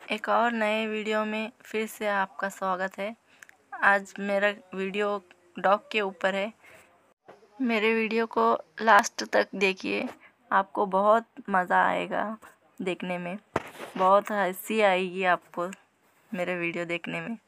एक और नए वीडियो में फिर से आपका स्वागत है। आज मेरा वीडियो डॉग के ऊपर है। मेरे वीडियो को लास्ट तक देखिए, आपको बहुत मज़ा आएगा देखने में। बहुत हंसी आएगी आपको मेरे वीडियो देखने में।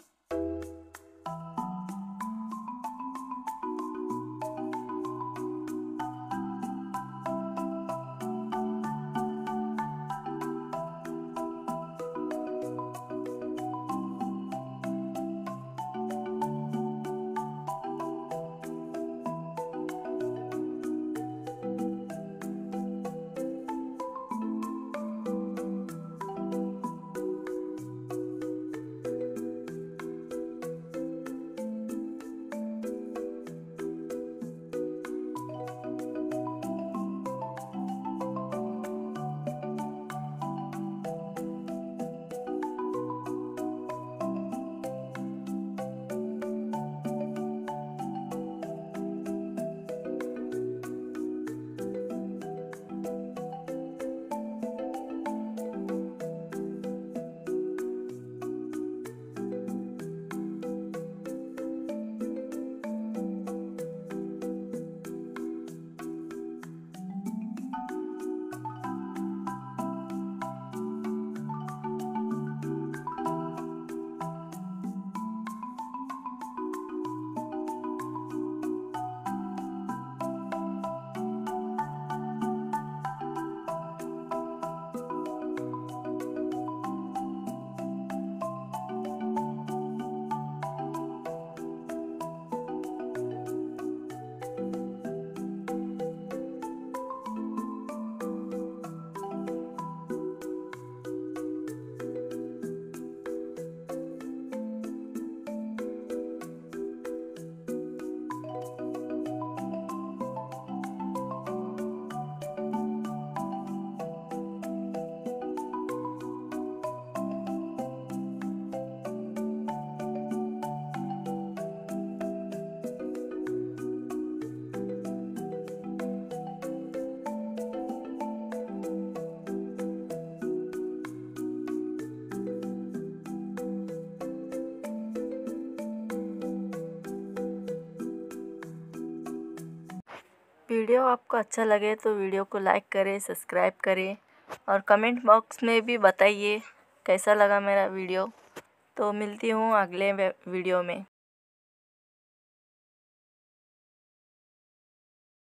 वीडियो आपको अच्छा लगे तो वीडियो को लाइक करें, सब्सक्राइब करें और कमेंट बॉक्स में भी बताइए कैसा लगा मेरा वीडियो। तो मिलती हूँ अगले वीडियो में।